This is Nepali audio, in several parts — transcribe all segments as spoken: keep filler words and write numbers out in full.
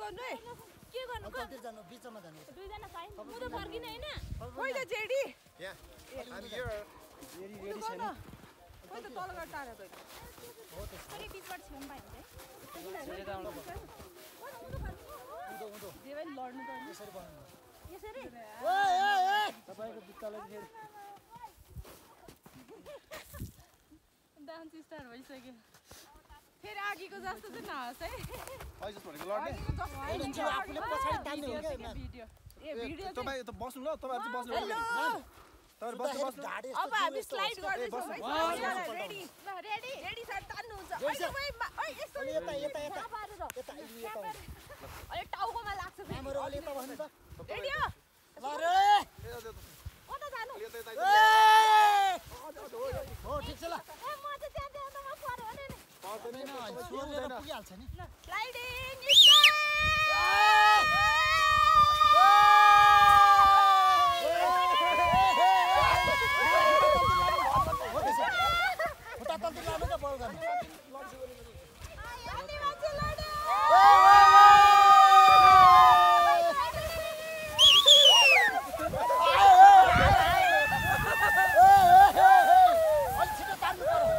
गर्नु है के गर्नु कतै जानु बिचमा जानु दुई जना साइन म त फर्किन हैन खोइ त जेडी Yeah, I'm here. Ready ready छैन खोइ त तल गएर टाढा गयो अरे बिचबाट छेउमा पाइ हुन्छ सेले त आउनु पर्छ उदो उदो जेबै लड्नु पर्ने यसरी बनाउनु यसरी ओए ओए ओए तपाईको बित्ताले फेरि डान्स स्टार भइसक्यो फेरि आगीको जस्तो चाहिँ नहोस् है I just want to lord. हैन जिउ आफुले पछाडी तान्ने हो के भिडियो ए भिडियो तपाईँ त बस्नु ल तपाईहरु चाहिँ बस्नु ल तपाईहरु बस्नु बस्नु ढाडे अब हामी स्लाइड गर्दैछौँ है रेडी ल रेडी रेडी सर तान्नु हुन्छ अहिले ओइ यस्तो यता यता यता पारेर यता यता अहिले टाउकोमा लाग्छ फेरि हाम्रो अलि यता भन्नु त रेडी हो ल रे कता जानु हो ठीक छ ल ए म चाहिँ त्यहाँ त्यहाँ त म पर्यो भने नि पर्दैन सोलेर पुगिहाल्छ नि स्लाइडिङ उता तल्ती लानु त बल गर्नु अनि मान्छे लड्यो अलि छिटो तान्नु पर्यो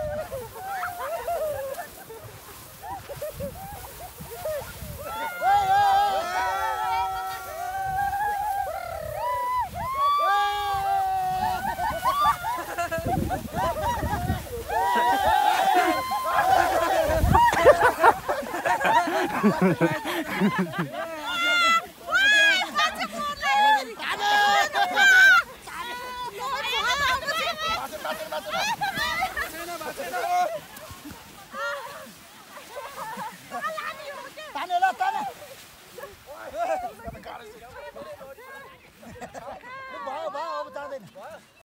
Ha ha ha!